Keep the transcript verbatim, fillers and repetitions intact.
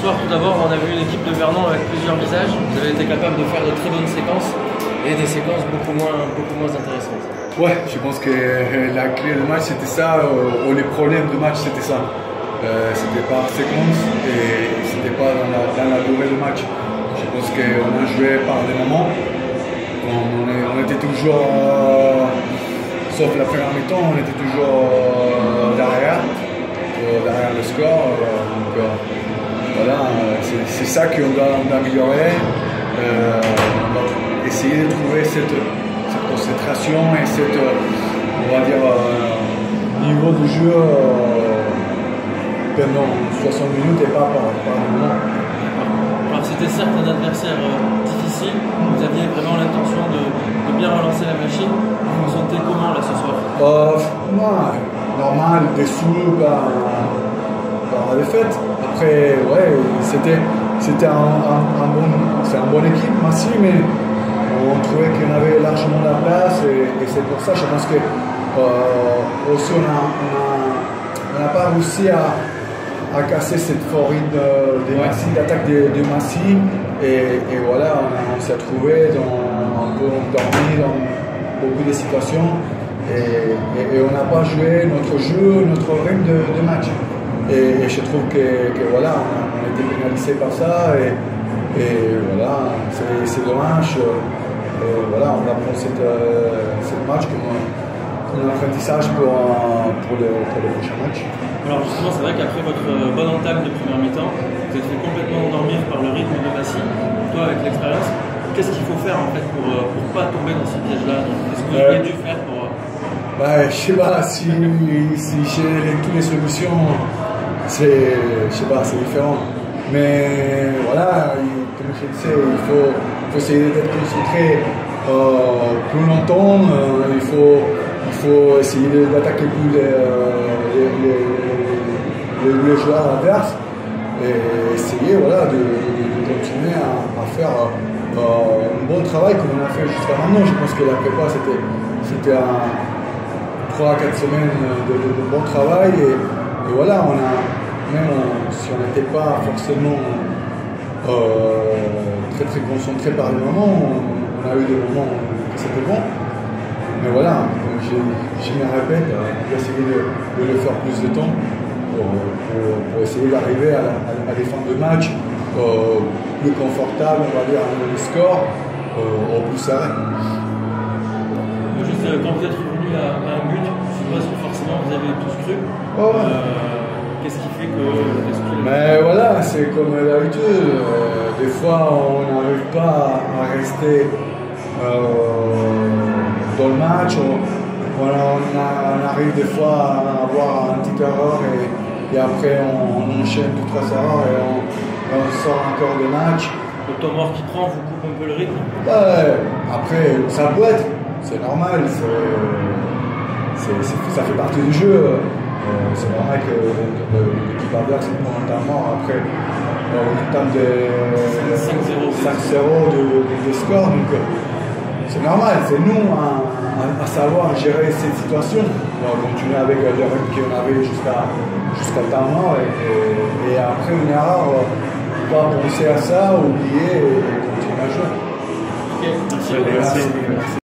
soir, tout d'abord, on a vu une équipe de Vernon avec plusieurs visages. Vous avez été capable de faire de très bonnes séquences et des séquences beaucoup moins, beaucoup moins intéressantes. Ouais, je pense que la clé du match c'était ça, ou les problèmes du match c'était ça. Euh, c'était par séquence et c'était pas dans la, dans la durée du match. Je pense qu'on a joué par des moments. On, est, on était toujours, euh, sauf la première mi-temps, on était toujours euh, derrière, euh, derrière le score. Euh, donc, euh, voilà, c'est ça qu'on doit, doit améliorer. Euh, on doit essayer de trouver cette, cette concentration et cette, on va dire, euh, niveau de jeu euh, pendant soixante minutes et pas par, par moment. Alors c'était certes un adversaire euh, difficile, vous aviez vraiment l'intention de, de bien relancer la machine. Vous vous sentez comment là ce soir? euh, non, normal, déçu par, par la défaite. Après, ouais, c'était c'était un, un, un bon, c'est une bonne équipe, Massy, mais on trouvait qu'on avait largement la place et, et c'est pour ça, je pense que euh, aussi on n'a on a, on a pas réussi à à casser cette forêt de, de Massy, d'attaque de, de Massy et, et voilà, on, on s'est trouvé dans un peu endormi dans beaucoup de situations et, et, et on n'a pas joué notre jeu, notre rythme de, de match et, et je trouve que, que voilà, on a, on a été pénalisé par ça et, et voilà, c'est dommage et voilà, on apprend cette, cette match comme un apprentissage pour, pour, le, pour le prochain match. Alors justement, c'est vrai qu'après votre bonne entame de première mi-temps, vous êtes fait complètement endormir par le rythme de Massy. Toi, avec l'expérience, qu'est-ce qu'il faut faire en fait pour ne pas tomber dans ce piège-là? Qu'est-ce que vous auriez dû faire pour... Bah, je sais pas, si, si j'ai toutes les solutions, c'est, je sais pas, c'est différent. Mais voilà, comme je disais, il faut, il faut essayer d'être concentré euh, plus longtemps, euh, il faut... Il faut essayer d'attaquer plus les, les, les, les, les joueurs adverses et essayer voilà, de, de, de continuer à, à faire euh, un bon travail comme on a fait jusqu'à maintenant. Je pense que la prépa c'était trois à quatre semaines de, de, de bon travail et, et voilà, on a, même on, si on n'était pas forcément euh, très très concentré par les moments, on, on a eu des moments où c'était bon. Mais voilà, je, je me répète, on va essayer de, de le faire plus de temps pour, pour, pour essayer d'arriver à, à, à des fins de match euh, plus confortables, on va dire, à un score euh, au plus serré. Juste quand vous êtes revenu à, à un but, je suppose que forcément vous avez tous cru. Oh. Euh, Qu'est-ce qui fait que... que Mais voilà, c'est comme d'habitude, euh, des fois on n'arrive pas à rester euh, dans le match, on, on, a, on arrive des fois à avoir un petit erreur et, et après on, on enchaîne deux trois erreurs et on, on sort encore de match. Le temps mort qui prend vous coupe un peu le rythme? Ouais, après ça peut être, c'est normal, c'est, ça fait partie du jeu. Euh, c'est normal que l'équipe adverse prend un temps mort après on entame des cinq zéro de, de, de score. Donc, c'est normal, c'est nous à, à, à savoir gérer cette situation. On va continuer avec le rythme qu'on avait jusqu'à jusqu'à le temps mort et, et, et après une erreur, on va penser à ça, oublier et continuer à jouer. Ok, merci. Merci. Merci.